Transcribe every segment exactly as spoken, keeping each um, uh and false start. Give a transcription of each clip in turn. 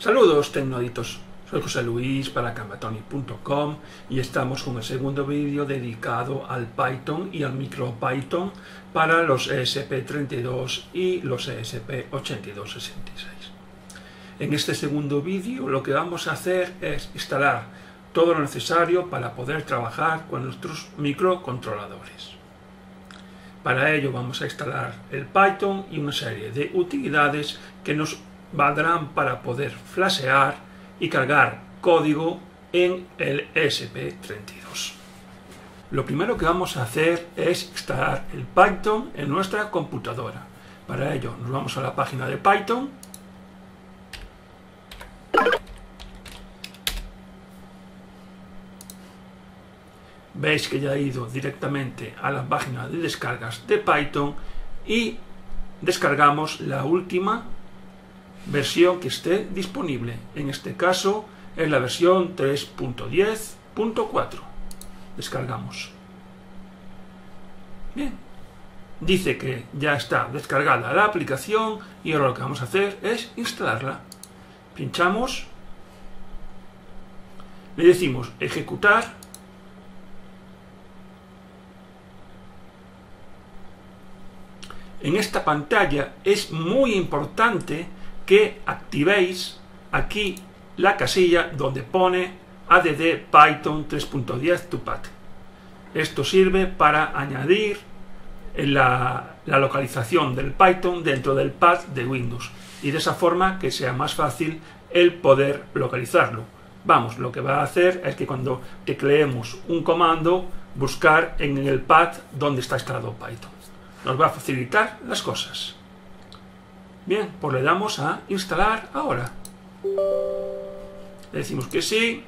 Saludos tecnoditos, soy José Luis para canvatonic punto com y estamos con el segundo vídeo dedicado al Python y al MicroPython para los E S P treinta y dos y los E S P ochenta y dos sesenta y seis. En este segundo vídeo lo que vamos a hacer es instalar todo lo necesario para poder trabajar con nuestros microcontroladores. Para ello vamos a instalar el Python y una serie de utilidades que nos valdrán para poder flashear y cargar código en el E S P treinta y dos. Lo primero que vamos a hacer es instalar el Python en nuestra computadora. Para ello nos vamos a la página de Python. Veis que ya he ido directamente a la página de descargas de Python y descargamos la última versión que esté disponible. En este caso es la versión tres punto diez punto cuatro. Descargamos. Bien. Dice que ya está descargada la aplicación y ahora lo que vamos a hacer es instalarla. Pinchamos. Le decimos ejecutar. En esta pantalla es muy importante que activéis aquí la casilla donde pone add python tres punto diez to pad. Esto sirve para añadir la, la localización del Python dentro del pad de Windows y de esa forma que sea más fácil el poder localizarlo. Vamos, lo que va a hacer es que cuando tecleemos un comando, buscar en el pad donde está instalado Python. Nos va a facilitar las cosas. Bien, pues le damos a instalar ahora. Le decimos que sí.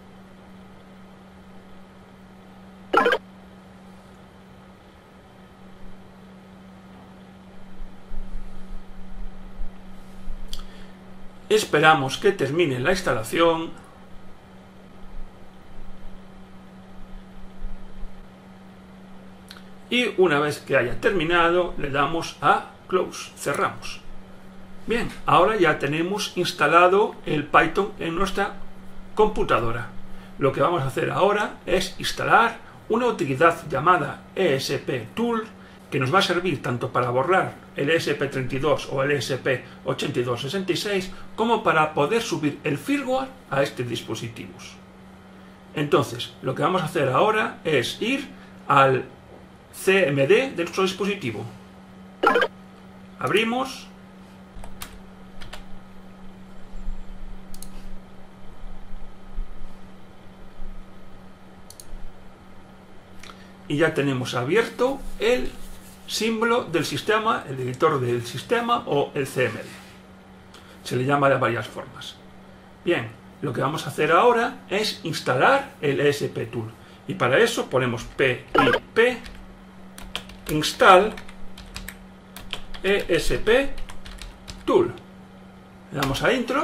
Esperamos que termine la instalación. Y una vez que haya terminado, le damos a Close, cerramos. Bien, ahora ya tenemos instalado el Python en nuestra computadora. Lo que vamos a hacer ahora es instalar una utilidad llamada E S P Tool que nos va a servir tanto para borrar el E S P treinta y dos o el E S P ochenta y dos sesenta y seis como para poder subir el firmware a estos dispositivos. Entonces, lo que vamos a hacer ahora es ir al C M D de nuestro dispositivo. Abrimos. Y ya tenemos abierto el símbolo del sistema, el editor del sistema o el C M D. Se le llama de varias formas. Bien, lo que vamos a hacer ahora es instalar el E S P Tool. Y para eso ponemos pip install E S P Tool. Le damos a intro.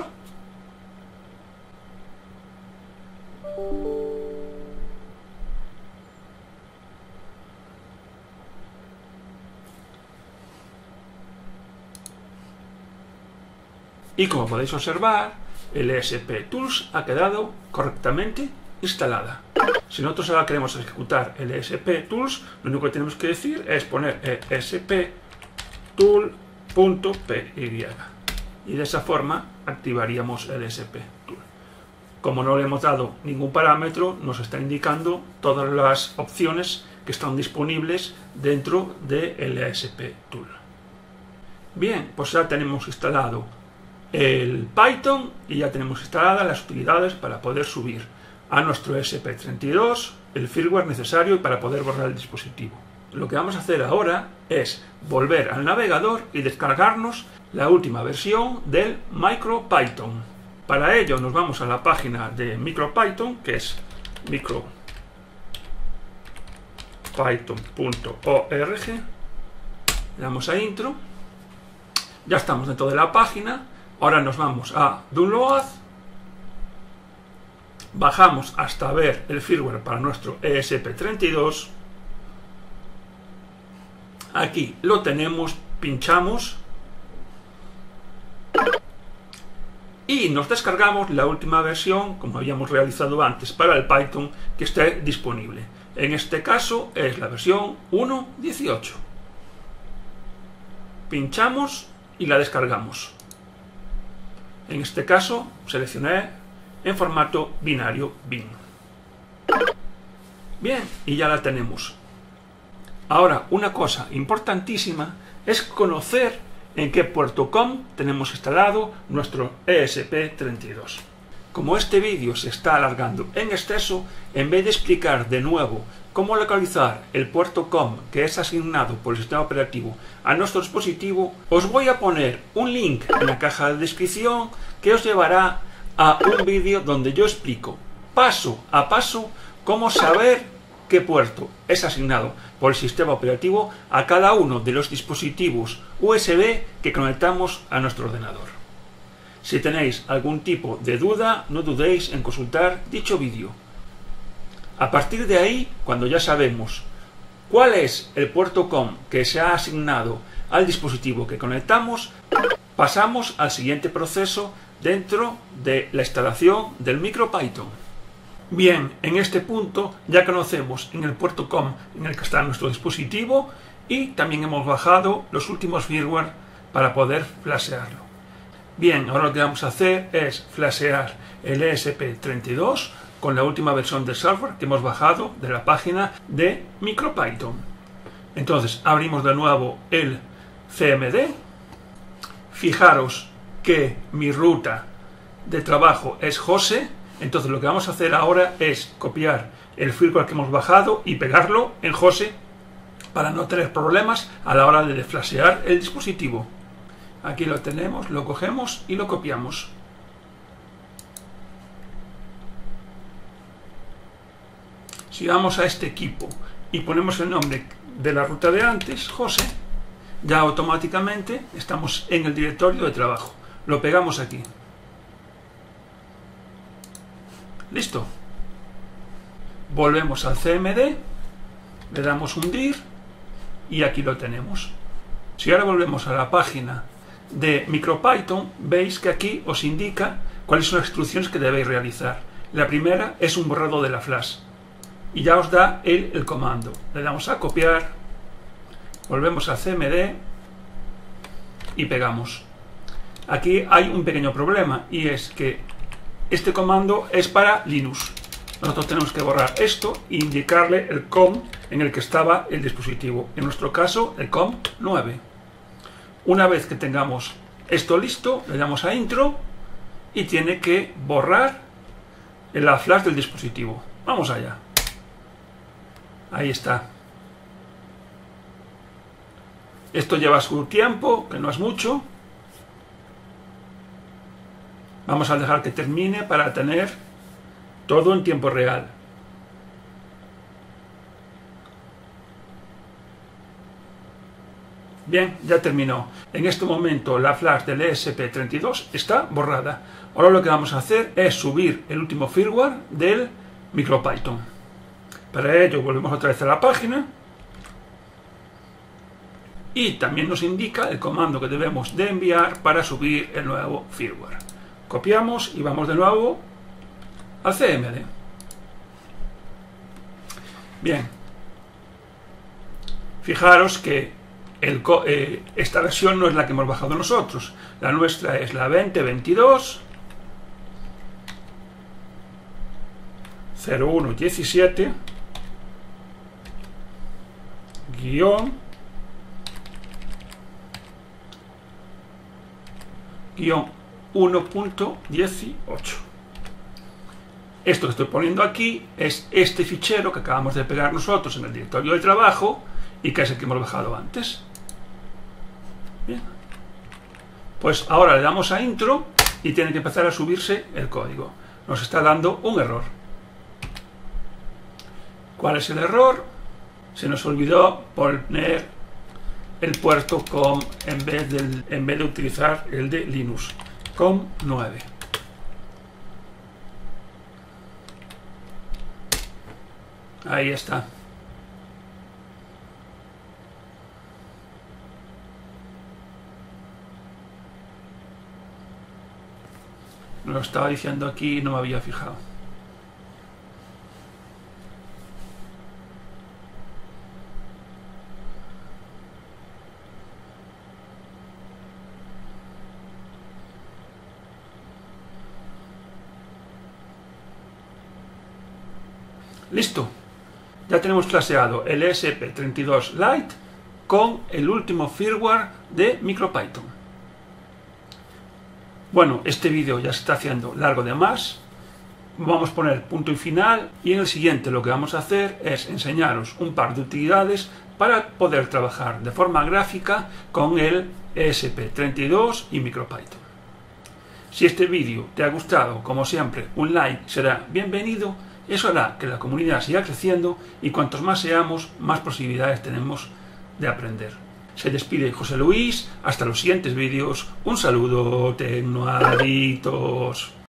Y como podéis observar, el E S P Tools ha quedado correctamente instalada. Si nosotros ahora queremos ejecutar el E S P Tools, lo único que tenemos que decir es poner E S P tool.py y de esa forma activaríamos el E S P Tool. Como no le hemos dado ningún parámetro, nos está indicando todas las opciones que están disponibles dentro del E S P Tool. Bien, pues ya tenemos instalado el Python y ya tenemos instaladas las utilidades para poder subir a nuestro E S P treinta y dos el firmware necesario para poder borrar el dispositivo. Lo que vamos a hacer ahora es volver al navegador y descargarnos la última versión del MicroPython. Para ello nos vamos a la página de MicroPython, que es micropython punto org. Le damos a intro. Ya estamos dentro de la página. Ahora nos vamos a Download. Bajamos hasta ver el firmware para nuestro E S P treinta y dos. Aquí lo tenemos, pinchamos y nos descargamos la última versión, como habíamos realizado antes, para el Python que esté disponible. En este caso es la versión uno punto dieciocho. Pinchamos y la descargamos. En este caso seleccioné en formato binario bin. Bien, y ya la tenemos. Ahora, una cosa importantísima es conocer en qué puerto COM tenemos instalado nuestro E S P treinta y dos. Como este vídeo se está alargando en exceso, en vez de explicar de nuevo cómo localizar el puerto COM que es asignado por el sistema operativo a nuestro dispositivo, os voy a poner un link en la caja de descripción que os llevará a un vídeo donde yo explico paso a paso cómo saber qué puerto es asignado por el sistema operativo a cada uno de los dispositivos U S B que conectamos a nuestro ordenador. Si tenéis algún tipo de duda, no dudéis en consultar dicho vídeo. A partir de ahí, cuando ya sabemos cuál es el puerto COM que se ha asignado al dispositivo que conectamos, pasamos al siguiente proceso dentro de la instalación del MicroPython. Bien, en este punto ya conocemos en el puerto COM en el que está nuestro dispositivo y también hemos bajado los últimos firmware para poder flashearlo. Bien, ahora lo que vamos a hacer es flashear el E S P treinta y dos con la última versión de software que hemos bajado de la página de MicroPython. Entonces abrimos de nuevo el C M D. Fijaros que mi ruta de trabajo es Jose. Entonces lo que vamos a hacer ahora es copiar el firmware que hemos bajado y pegarlo en Jose para no tener problemas a la hora de flashear el dispositivo. Aquí lo tenemos, lo cogemos y lo copiamos. Si vamos a este equipo y ponemos el nombre de la ruta de antes, Jose, ya automáticamente estamos en el directorio de trabajo. Lo pegamos aquí. Listo. Volvemos al C M D, le damos hundir y aquí lo tenemos. Si ahora volvemos a la página de MicroPython, veis que aquí os indica cuáles son las instrucciones que debéis realizar. La primera es un borrado de la flash y ya os da el, el comando. Le damos a copiar, volvemos al C M D y pegamos. Aquí hay un pequeño problema y es que este comando es para Linux. Nosotros tenemos que borrar esto e indicarle el COM en el que estaba el dispositivo. En nuestro caso, el COM nueve. Una vez que tengamos esto listo, le damos a Intro y tiene que borrar la flash del dispositivo. Vamos allá. Ahí está. Esto lleva su tiempo, que no es mucho. Vamos a dejar que termine para tener todo en tiempo real. Bien, ya terminó. En este momento la flash del E S P treinta y dos está borrada. Ahora lo que vamos a hacer es subir el último firmware del MicroPython. Para ello volvemos otra vez a la página y también nos indica el comando que debemos de enviar para subir el nuevo firmware. Copiamos y vamos de nuevo al C M D. Bien, fijaros que el, eh, esta versión no es la que hemos bajado nosotros. La nuestra es la veinte veintidós cero uno diecisiete guión guión uno punto dieciocho. Esto que estoy poniendo aquí es este fichero que acabamos de pegar nosotros en el directorio de trabajo y que es el que hemos bajado antes. Bien. Pues ahora le damos a Intro y tiene que empezar a subirse el código. Nos está dando un error. ¿Cuál es el error? Se nos olvidó poner el puerto COM en vez, del, en vez de utilizar el de Linux. COM nueve. Ahí está. Lo estaba diciendo aquí y no me había fijado. Listo, ya tenemos claseado el E S P treinta y dos Lite con el último firmware de MicroPython. Bueno, este vídeo ya se está haciendo largo de más, vamos a poner punto y final, y en el siguiente lo que vamos a hacer es enseñaros un par de utilidades para poder trabajar de forma gráfica con el E S P treinta y dos y MicroPython. Si este vídeo te ha gustado, como siempre, un like será bienvenido. Eso hará que la comunidad siga creciendo y cuantos más seamos, más posibilidades tenemos de aprender. Se despide José Luis, hasta los siguientes vídeos. Un saludo, tecnoadictos.